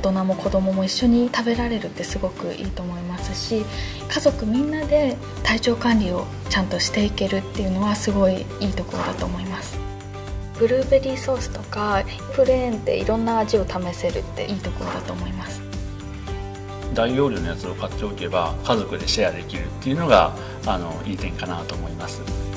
人も子供も一緒に食べられるってすごくいいと思いますし、家族みんなで体調管理をちゃんとしていけるっていうのはすごいいいところだと思います。ブルーベリーソースとかプレーンでいろんな味を試せるっていいところだと思います。 大容量のやつを買っておけば家族でシェアできるっていうのがいい点かなと思います。